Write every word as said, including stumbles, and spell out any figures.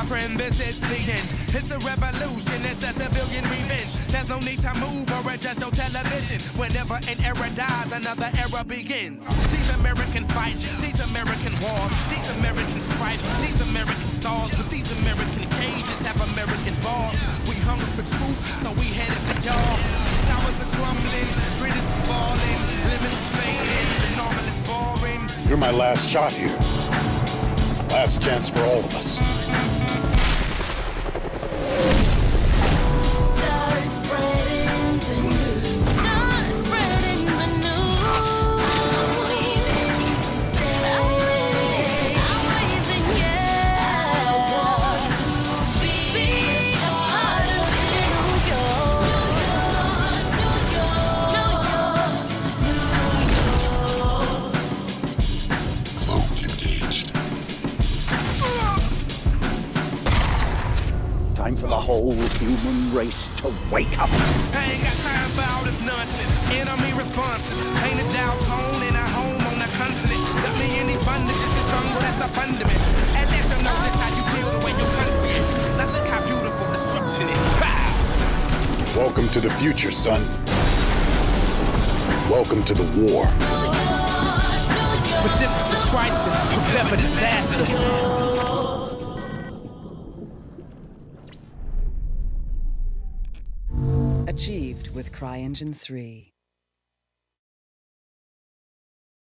friend, this is the end. It's a revolution, it's a civilian revenge. There's no need to move or adjust your television. Whenever an era dies, another era begins. These American fights, these American wars, these American stripes, these American stars. But these American cages have American balls. We hunger for truth, so we headed for y'all. Towers are crumbling, bridges are falling, limits are fading, the normal is boring. You're my last shot here. Last chance for all of us. Time for the whole human race to wake up. I ain't got time for all this nonsense. Enemy responses. Ain't a Dow tone in a home on the continent. Got me in these bondages, this jungle, that's a fundament. And let them know this how you feel the way your country is. Now look how beautiful destruction is. Pow! Welcome to the future, son. Welcome to the war. But this is a crisis. Prepare for disaster. Achieved with CryEngine three.